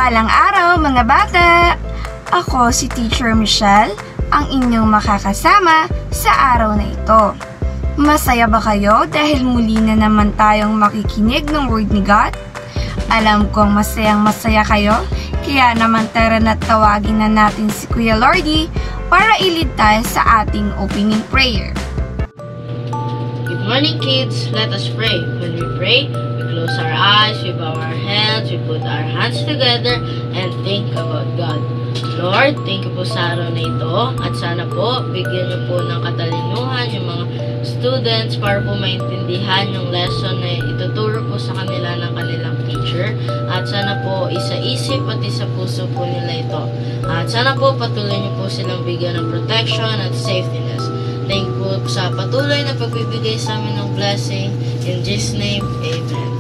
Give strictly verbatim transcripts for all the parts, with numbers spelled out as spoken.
Mapagpalang araw mga bata! Ako si Teacher Michelle, ang inyong makakasama sa araw na ito. Masaya ba kayo dahil muli na naman tayong makikinig ng Word ni God? Alam kong masayang masaya kayo, kaya naman tara na tawagin na natin si Kuya Lordy para ilid tayo sa ating opening prayer. Good morning kids, let us pray. When we pray, we close our eyes, we bow our heads, we put our hands together, and think about God. Lord, thank you po sa araw na ito, at sana po, bigyan niyo po ng katalinuhan yung mga students para po maintindihan yung lesson na ituturo po sa kanila ng kanilang teacher, at sana po isa-isip at isa puso po nila ito. At sana po patuloy niyo po silang bigyan ng protection at safetyness. Thank you po sa patuloy na pagbibigay sa amin ng blessing. In Jesus' name, Amen.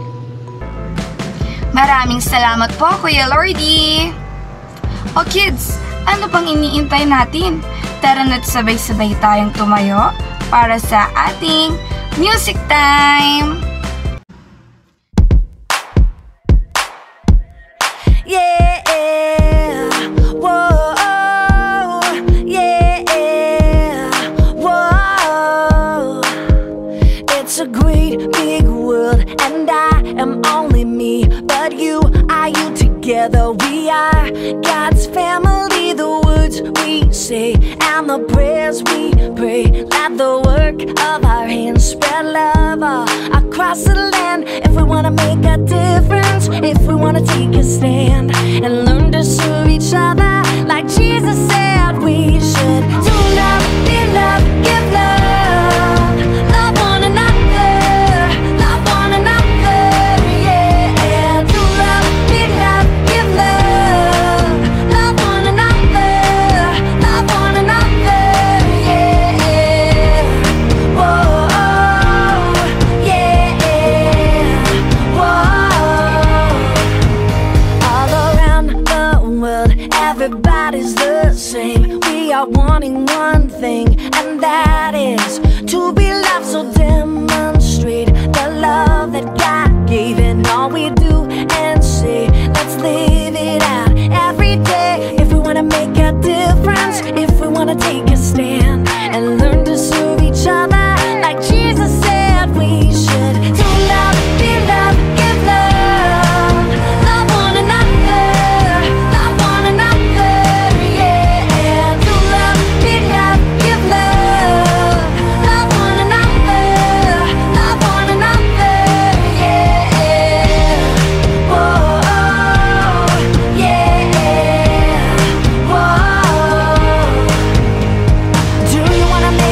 Maraming salamat po, Kuya Lordy! O kids, ano pang iniintay natin? Tara na't sabay-sabay tayong tumayo para sa ating music time! Yeah! Whoa! Yeah! Whoa! It's a great big world and I am only me, but you are you. Together we are God's family. The words we say and the prayers we pray, let the work of our hands spread love all across the land. If we wanna make a difference, if we wanna take a stand and learn to serve each other like Jesus said we should. Do love, be love, give love, love one another, love one another, yeah. Do love, be love, give love, love one another, love one another, yeah. Whoa, yeah. Whoa. All around the world, everybody's the same. We are wanting one thing, and that is to be loved. So demonstrate the love that God gave in all we do and say. Let's live it out every day. If we wanna make a difference, if we wanna take a stand and learn to serve each other like Jesus said we should. Do love, be love, give love, love one another, love one another, yeah. Do love, be love, give love, love one another, love one another, yeah. Whoa, yeah. Whoa. Do you wanna make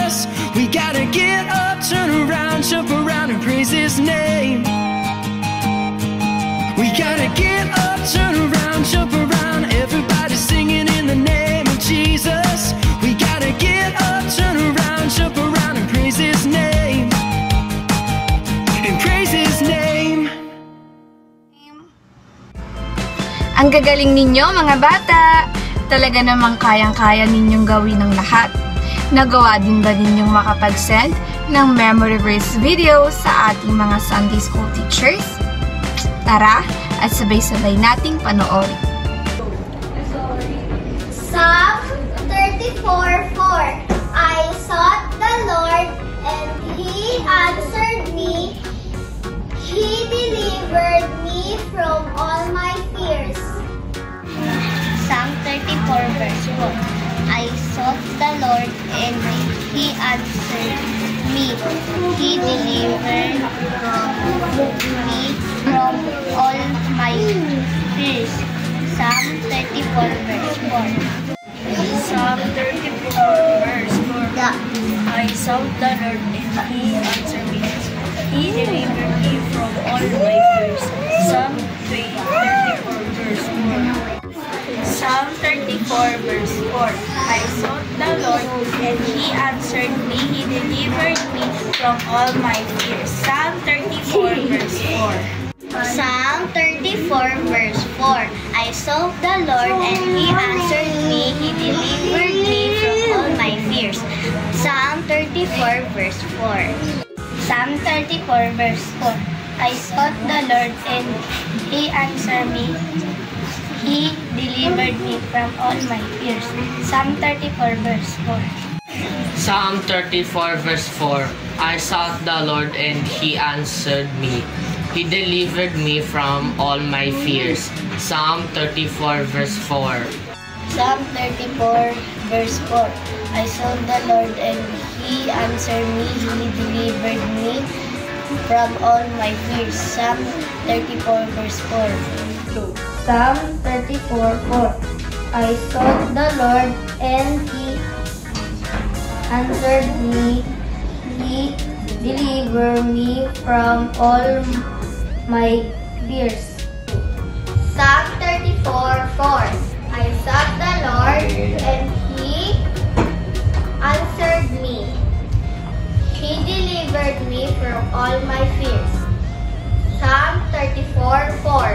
Jesus. We gotta get up, turn around, jump around and praise His name. We gotta get up, turn around, jump around, everybody singing in the name of Jesus. We gotta get up, turn around, jump around and praise His name. And praise His name. Ang gagaling ninyo mga bata! Talaga namang kayang-kaya ninyong gawin ng lahat. Nagawa din ba ninyong makapag-send ng memory verse video sa ating mga Sunday School teachers? Tara at sabay-sabay nating panoorin. Psalm thirty-four four. I sought the Lord and He answered me. He delivered me from all my fears. Psalm thirty-four verse four. I sought the Lord and He answered me. He delivered me from all my fears. Psalm thirty-four verse four. Psalm thirty-four verse four. I sought the Lord and He answered me. He delivered me from all my fears. Psalm thirty-four verse four. Psalm thirty-four verse four. I sought the Lord and He answered me. He delivered me from all my fears. Psalm thirty-four verse four. Psalm thirty-four verse four. I sought the Lord and He answered me. He delivered me from all my fears. Psalm thirty-four verse four. Psalm thirty-four verse four. I sought the Lord and He answered me. He delivered me from all my fears. Psalm thirty-four verse four. Psalm thirty-four verse four. I sought the Lord and He answered me. He delivered me from all my fears. Psalm thirty-four verse four. Psalm thirty-four verse four. I sought the Lord and He answered me. He delivered me from all my fears. Psalm thirty-four verse four. Psalm thirty-four four. I sought the Lord and He answered me. He delivered me from all my fears. Psalm thirty-four four. I sought the Lord and He answered me. He delivered me from all my fears. Psalm thirty-four four.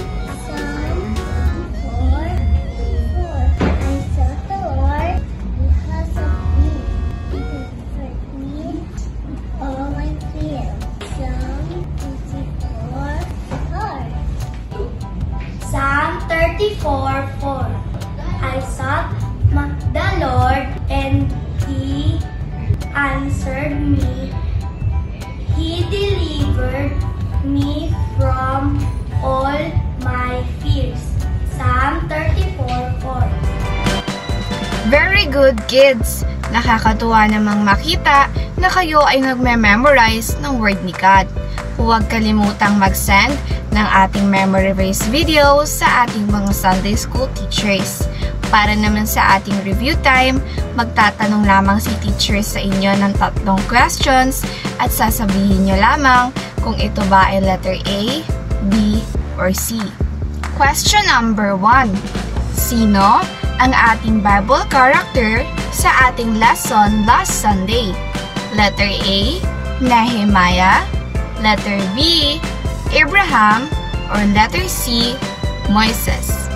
thirty-four four. I sought the Lord and He answered me. He delivered me from all my fears. Psalm thirty-four four. Very good, kids! Nakakatuwa namang makita na kayo ay nagme-memorize ng word ni God. Huwag kalimutang mag-send ng ating memory verse video sa ating mga Sunday School teachers. Para naman sa ating review time, magtatanong lamang si teacher sa inyo ng tatlong questions at sasabihin nyo lamang kung ito ba ay letter A, B, or C. Question number one. Sino ang ating Bible character sa ating lesson last Sunday? Letter A, Nehemiah. Letter B, Abraham. Or letter C, Moises.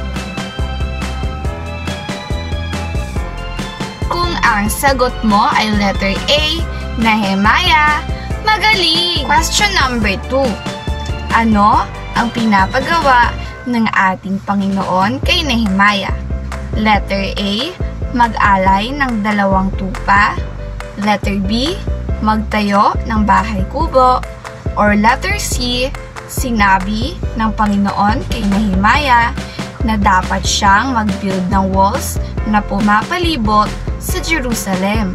Kung ang sagot mo ay letter A, Nehemiah, magaling! Question number two. Ano ang pinapagawa ng ating Panginoon kay Nehemiah? Letter A, mag-alay ng dalawang tupa. Letter B, magtayo ng bahay kubo. Or letter C, sinabi ng Panginoon kay Nehemiah na dapat siyang mag-build ng walls na pumapalibot sa Jerusalem.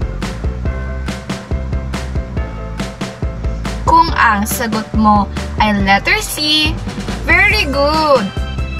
Kung ang sagot mo ay letter C, very good!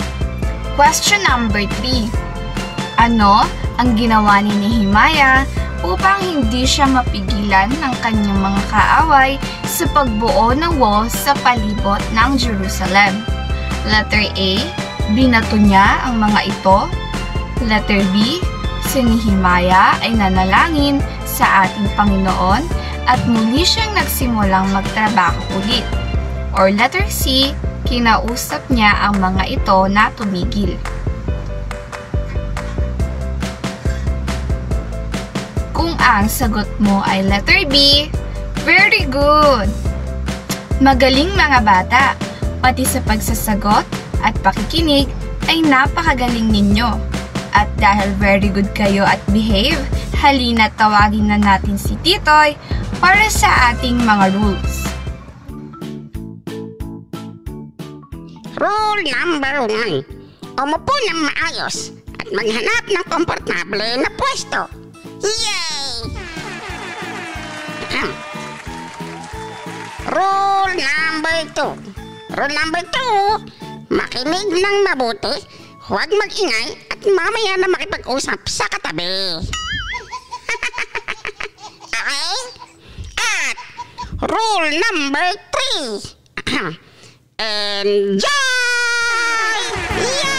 Question number three. Ano ang ginawa ni Nehemiah upang hindi siya mapigilan ng kanyang mga kaaway sa pagbuo ng wall sa palibot ng Jerusalem. Letter A, binato niya ang mga ito. Letter B, si Nehemiah ay nanalangin sa ating Panginoon at muli siyang nagsimulang magtrabaho ulit. Or letter C, kinausap niya ang mga ito na tumigil. Kung ang sagot mo ay letter B, very good! Magaling mga bata, pati sa pagsasagot at pakikinig ay napakagaling ninyo. At dahil very good kayo at behave, halina tawagin na natin si Titoy para sa ating mga rules. Rule number one. Umupo ng maayos at maghanap ng komportable na pwesto. Yay! Rule number two. Rule number two. Makinig ng mabuti, huwag mag-ingay at mamaya na makipag-usap sa katabi. Okay? At rule number three. Enjoy! Yay!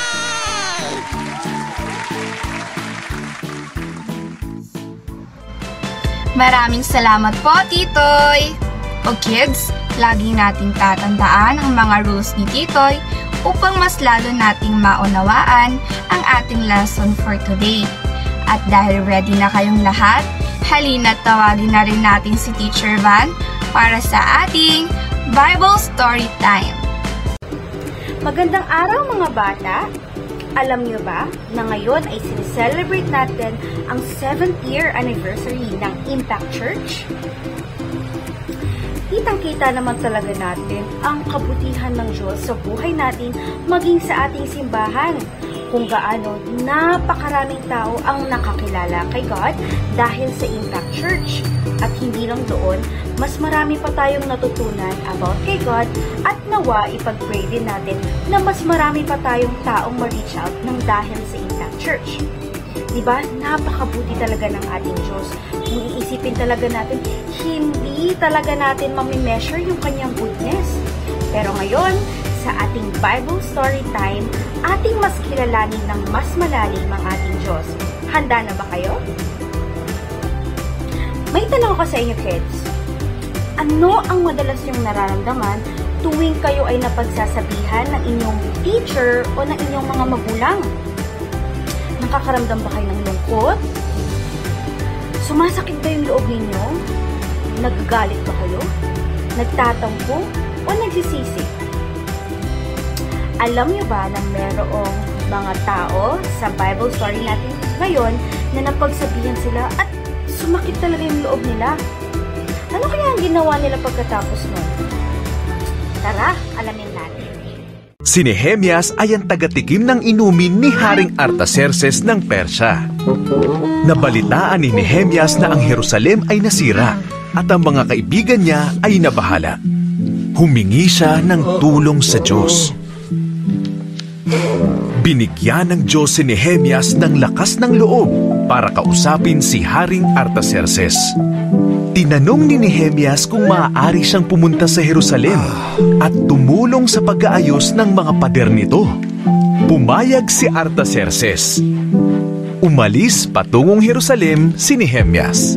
Maraming salamat po, Titoy! O kids, lagi nating tatandaan ang mga rules ni Titoy upang mas lalo nating maunawaan ang ating lesson for today. At dahil ready na kayong lahat, halina't tawagin na rin natin si Teacher Van para sa ating Bible Story Time. Magandang araw mga bata! Alam niyo ba na ngayon ay sineselebrate natin ang seventh year anniversary ng Impact Church? Kitang-kita naman talaga natin ang kabutihan ng Diyos sa buhay natin maging sa ating simbahan. Kung gaano napakaraming tao ang nakakilala kay God dahil sa Impact Church. At hindi lang doon, mas marami pa tayong natutunan about kay God at nawa ipag-pray din natin na mas marami pa tayong taong ma-reach out ng dahil sa Impact Church. Diba? Napakabuti talaga ng ating Diyos. Kung iisipin talaga natin, hindi talaga natin mamimeasure yung kanyang goodness. Pero ngayon, sa ating Bible Story Time, ating mas kilalanin ng mas malalim ang ating Diyos. Handa na ba kayo? May tanong ko sa inyo, kids. Ano ang madalas yung nararamdaman tuwing kayo ay napagsasabihan ng inyong teacher o ng inyong mga magulang? Nakakaramdam ba kayo ng lungkot? Sumasakit ba yung loob ninyo? Nagagalit ba kayo? Nagtatampo o nagsisisi? Alam niyo ba na merong mga tao sa Bible story natin ngayon na napagsabihan sila at sumakit talaga yung loob nila? Ano kaya ang ginawa nila pagkatapos nun? Tara, alamin natin. Si Nehemias ay ang tagatikim ng inumin ni Haring Artaxerxes ng Persya. Nabalitaan ni Nehemias na ang Jerusalem ay nasira at ang mga kaibigan niya ay nabahala. Humingi siya ng tulong sa Diyos. Binigyan ng Diyos si Nehemias ng lakas ng loob para kausapin si Haring Artaxerxes. Tinanong ni Nehemias kung maaari siyang pumunta sa Jerusalem at tumulong sa pag-aayos ng mga pader nito. Pumayag si Artaxerxes. Umalis patungong Jerusalem si Nehemias.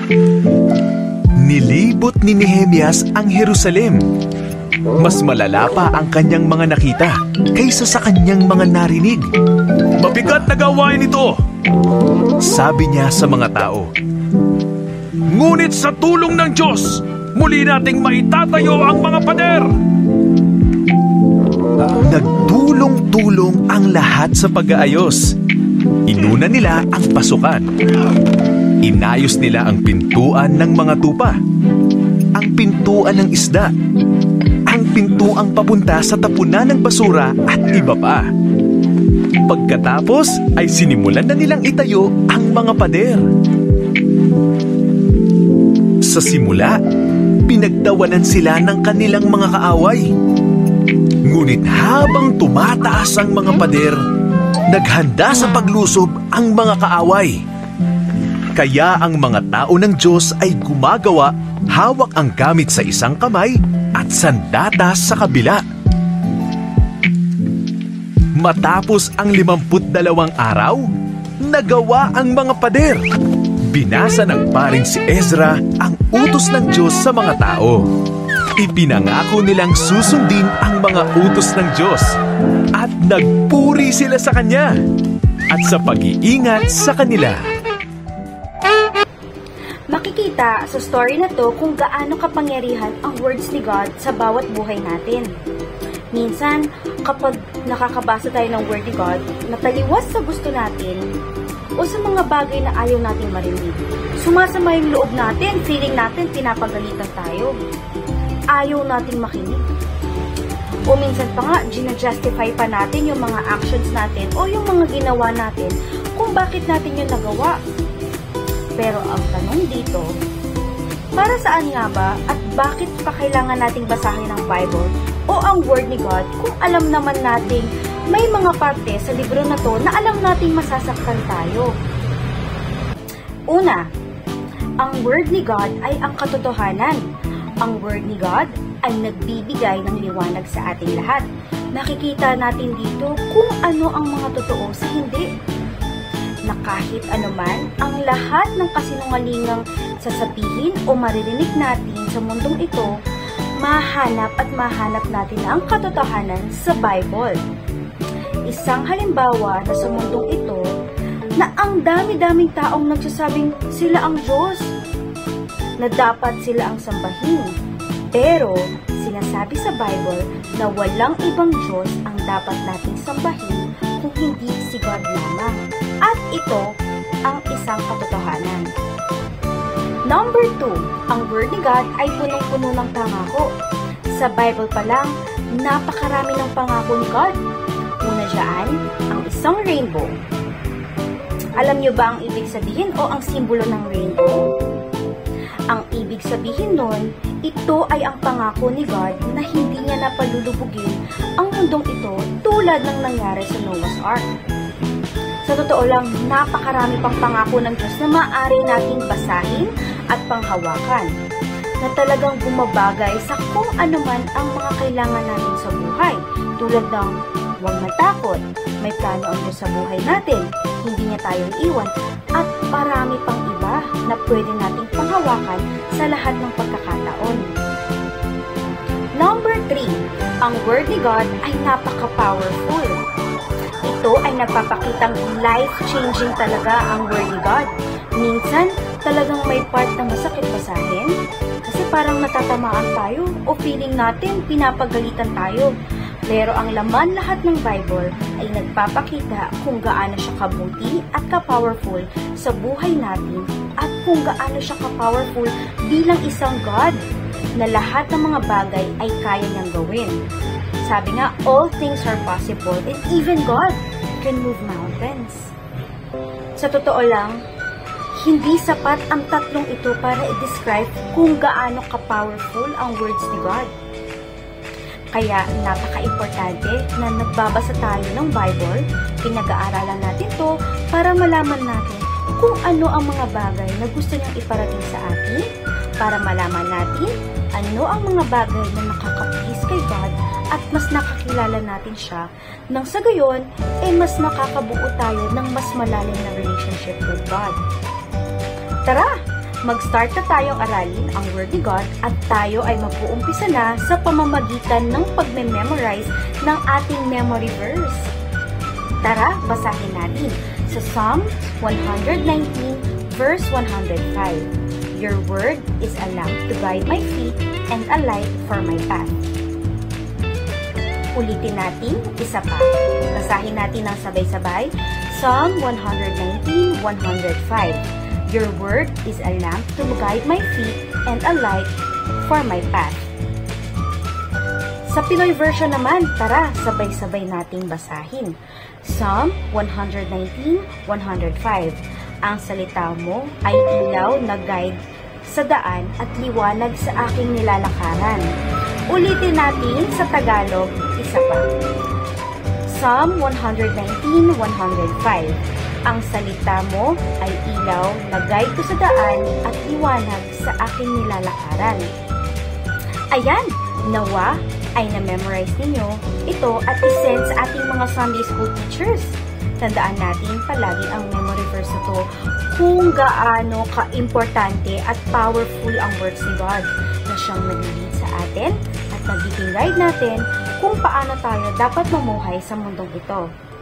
Nilibot ni Nehemias ang Jerusalem. Mas malala pa ang kanyang mga nakita kaysa sa kanyang mga narinig. Mabigat na gawain ito, sabi niya sa mga tao. Ngunit sa tulong ng Diyos, muli nating maitatayo ang mga pader. Nagtulong-tulong ang lahat sa pag-aayos. Inuna nila ang pasukan. Inayos nila ang pintuan ng mga tupa, ang pintuan ng isda, ang pintuang papunta sa tapunan ng basura at iba pa. Pagkatapos ay sinimulan na nilang itayo ang mga pader. Sa simula, pinagtawanan sila ng kanilang mga kaaway. Ngunit habang tumataas ang mga pader, naghanda sa paglusob ang mga kaaway. Kaya ang mga tao ng Diyos ay gumagawa, hawak ang gamit sa isang kamay at sandata sa kabila. Matapos ang limamput dalawang araw, nagawa ang mga pader. Binasa ng paring si Ezra ang utos ng Diyos sa mga tao. Ipinangako nilang susundin ang mga utos ng Diyos at nagpuri sila sa Kanya at sa pag-iingat sa kanila. Makikita sa story na to kung gaano kapangyarihan ang words ni God sa bawat buhay natin. Minsan, kapag nakakabasa tayo ng word ni God na taliwas sa gusto natin o sa mga bagay na ayaw natin marinig, sumasama yung loob natin, feeling natin pinapagalitan tayo. Ayaw natin makinig. O minsan pa nga, gina-justify pa natin yung mga actions natin o yung mga ginawa natin kung bakit natin yung nagawa. Pero ang tanong dito, para saan nga ba at bakit pa kailangan nating basahin ang Bible o ang Word ni God kung alam naman nating may mga parte sa libro na to na alam nating masasaktan tayo? Una, ang Word ni God ay ang katotohanan. Ang Word ni God ay nagbibigay ng liwanag sa ating lahat. Nakikita natin dito kung ano ang mga totoo sa hindi. Na kahit anuman, ang lahat ng kasinungalingang sasabihin o maririnig natin sa mundong ito, mahanap at mahanap natin ang katotohanan sa Bible. Isang halimbawa na sa mundong ito, na ang dami-daming taong nagsasabing sila ang Diyos, na dapat sila ang sambahin. Pero, sinasabi sa Bible na walang ibang Diyos ang dapat nating sambahin kung hindi si God lamang. At ito ang isang katotohanan. Number two, ang Word ni God ay punong-puno ng pangako. Sa Bible pa lang, napakarami ng pangako ni God. Una dyan, ang isang rainbow. Alam nyo ba ang ibig sabihin o ang simbolo ng rainbow? Ang ibig sabihin nun, ito ay ang pangako ni God na hindi niya napalulubugin ang mundong ito tulad ng nangyari sa Noah's Ark. Sa totoo lang, napakarami pang pangako ng Diyos na maaari nating basahin at panghawakan, na talagang bumabagay sa kung ano man ang mga kailangan natin sa buhay, tulad ng huwag matakot, may plano ang Diyos sa buhay natin, hindi niya tayo iwan, at marami pang iba na pwede nating panghawakan sa lahat ng pagkakataon. Number three, ang Word ni God ay napaka-powerful. Ito ay nagpapakitang life-changing talaga ang Word ni God. Minsan, talagang may part na masakit basahin kasi parang natatamaan tayo o feeling natin pinapagalitan tayo. Pero ang laman lahat ng Bible ay nagpapakita kung gaano siya kabuti at ka-powerful sa buhay natin at kung gaano siya ka-powerful bilang isang God na lahat ng mga bagay ay kaya niyang gawin. Sabi nga, all things are possible and even God can move mountains. Sa totoo lang, hindi sapat ang tatlong ito para i-describe kung gaano ka-powerful ang words ni God. Kaya napaka-importante na nagbabasa tayo ng Bible, pinag-aaralan natin to para malaman natin kung ano ang mga bagay na gusto niyang iparating sa atin, para malaman natin ano ang mga bagay na nakaka-please kay God at mas nakakilala natin siya, nang sa gayon, eh mas nakakabuo tayo ng mas malalim na relationship with God. Tara! Mag-start na tayong aralin ang Word ni God at tayo ay mag-uumpisa na sa pamamagitan ng pagme-memorize ng ating memory verse. Tara, basahin natin sa Psalm one nineteen verse one oh five. Your word is a lamp to guide my feet and a light for my path. Ulitin natin, isa pa. Basahin natin ng sabay-sabay. Psalm one nineteen one oh five. Your word is a lamp to guide my feet and a light for my path. Sa Pinoy version naman, tara, sabay-sabay nating basahin. Psalm one nineteen one oh five. Ang salita mo ay ilaw na guide sa daan at liwanag sa aking nilalakaran. Ulitin natin sa Tagalog, isa pa. Psalm one nineteen one oh five. Ang salita mo ay ilaw na guide ko sa daan at liwanag sa aking nilalakaran. Ayan, nawa ay na-memorize ninyo ito at isend sa ating mga Sunday School teachers. Tandaan natin palagi ang memory verse na to kung gaano ka-importante at powerful ang words ni God na siyang nag-lead sa atin at nagiging guide natin kung paano tayo dapat mamuhay sa mundong ito.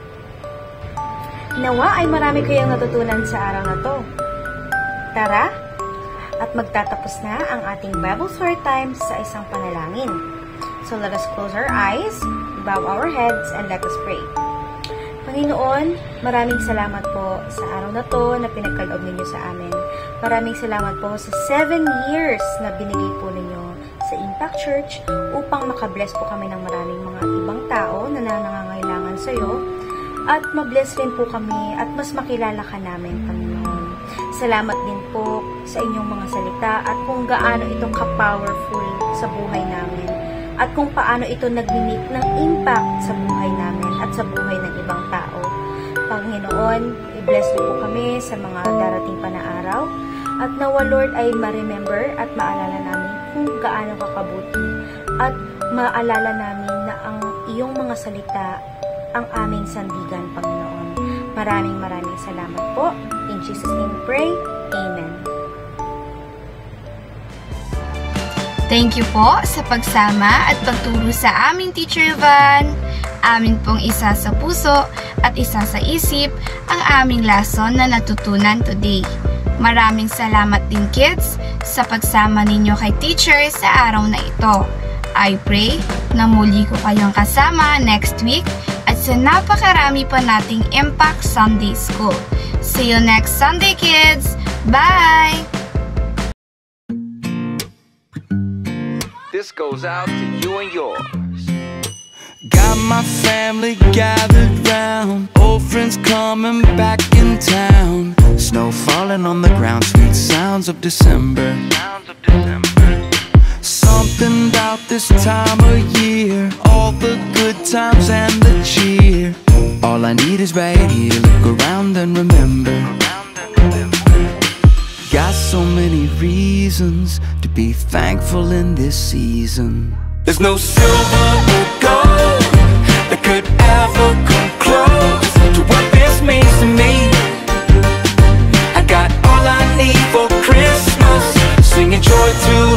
Nawa ay marami kayong natutunan sa araw na to. Tara, at magtatapos na ang ating Bible Story Time sa isang panalangin. So let us close our eyes, bow our heads, and let us pray. Panginoon, maraming salamat po sa araw na to na pinagkaloob ninyo sa amin. Maraming salamat po sa seven years na binigay po ninyo sa Impact Church upang makabless po kami ng maraming mga ibang tao na nangangailangan sa iyo at mabless rin po kami at mas makilala ka namin, Panginoon. Salamat din po sa inyong mga salita at kung gaano ito ka-powerful sa buhay namin at kung paano ito nag-make ng impact sa buhay namin at sa buhay ng ibang tao. Panginoon, i-bless niyo po kami sa mga darating pa na araw at nawa Lord ay ma-remember at maalala namin kung gaano kakabuti at maalala namin na ang iyong mga salita ang aming sandigan, Panginoon. Maraming maraming salamat po. In Jesus' name we pray. Amen. Thank you po sa pagsama at pagturo sa aming Teacher Van. Amin pong isa sa puso at isa sa isip ang aming lesson na natutunan today. Maraming salamat din kids sa pagsama ninyo kay teacher sa araw na ito. I pray na muli ko kayong kasama next week at sa napakarami pa nating Impact Sunday School. See you next Sunday, kids! Bye! This goes out to you and yours. Got my family gathered round, old friends coming back in town. Snow falling on the ground, sweet sounds of December. Something about this time of year, all the good times and the cheer. All I need is right here, look around and remember. Got so many reasons to be thankful in this season. There's no silver or gold that could ever come close to what this means to me. I got all I need for Christmas, singing joy to